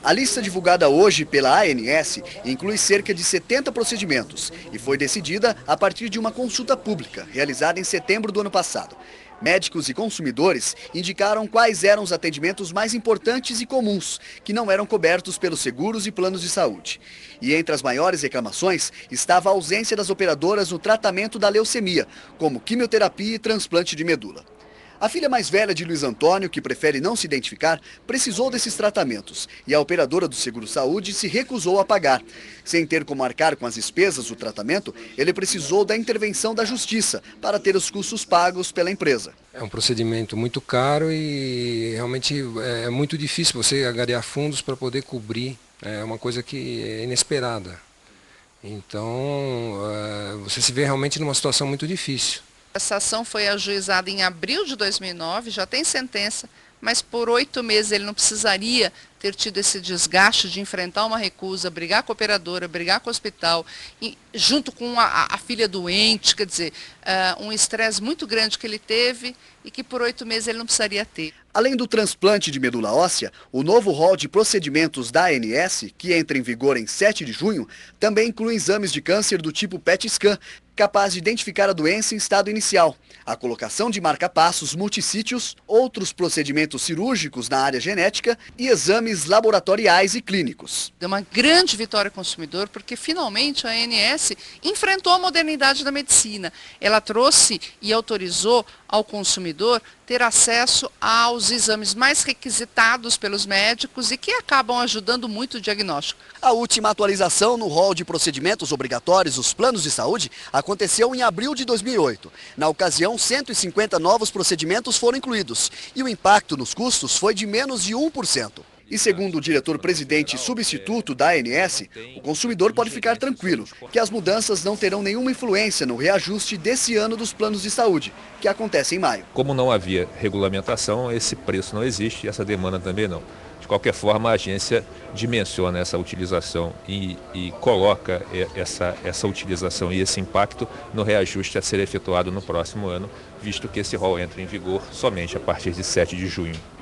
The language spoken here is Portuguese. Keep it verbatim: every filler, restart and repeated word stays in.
A lista divulgada hoje pela A N S inclui cerca de setenta procedimentos e foi decidida a partir de uma consulta pública realizada em setembro do ano passado. Médicos e consumidores indicaram quais eram os atendimentos mais importantes e comuns, que não eram cobertos pelos seguros e planos de saúde. E entre as maiores reclamações estava a ausência das operadoras no tratamento da leucemia, como quimioterapia e transplante de medula. A filha mais velha de Luiz Antônio, que prefere não se identificar, precisou desses tratamentos e a operadora do Seguro-Saúde se recusou a pagar. Sem ter como arcar com as despesas do tratamento, ele precisou da intervenção da Justiça para ter os custos pagos pela empresa. É um procedimento muito caro e realmente é muito difícil você angariar fundos para poder cobrir. É uma coisa que é inesperada. Então, você se vê realmente numa situação muito difícil. Essa ação foi ajuizada em abril de dois mil e nove, já tem sentença, mas por oito meses ele não precisaria ter tido esse desgaste de enfrentar uma recusa, brigar com a operadora, brigar com o hospital, e, junto com a, a filha doente, quer dizer, uh, um estresse muito grande que ele teve e que por oito meses ele não precisaria ter. Além do transplante de medula óssea, o novo rol de procedimentos da A N S, que entra em vigor em sete de junho, também inclui exames de câncer do tipo P E T scan, capaz de identificar a doença em estado inicial, a colocação de marca-passos multissítios, outros procedimentos cirúrgicos na área genética e exames laboratoriais e clínicos. Deu uma grande vitória ao consumidor, porque finalmente a A N S enfrentou a modernidade da medicina. Ela trouxe e autorizou ao consumidor ter acesso aos exames mais requisitados pelos médicos e que acabam ajudando muito o diagnóstico. A última atualização no rol de procedimentos obrigatórios dos planos de saúde aconteceu em abril de dois mil e oito. Na ocasião, cento e cinquenta novos procedimentos foram incluídos e o impacto nos custos foi de menos de um por cento. E segundo o diretor-presidente substituto da A N S, o consumidor pode ficar tranquilo, que as mudanças não terão nenhuma influência no reajuste desse ano dos planos de saúde, que acontece em maio. Como não havia regulamentação, esse preço não existe e essa demanda também não. De qualquer forma, a agência dimensiona essa utilização e, e coloca essa, essa utilização e esse impacto no reajuste a ser efetuado no próximo ano, visto que esse rol entra em vigor somente a partir de sete de junho.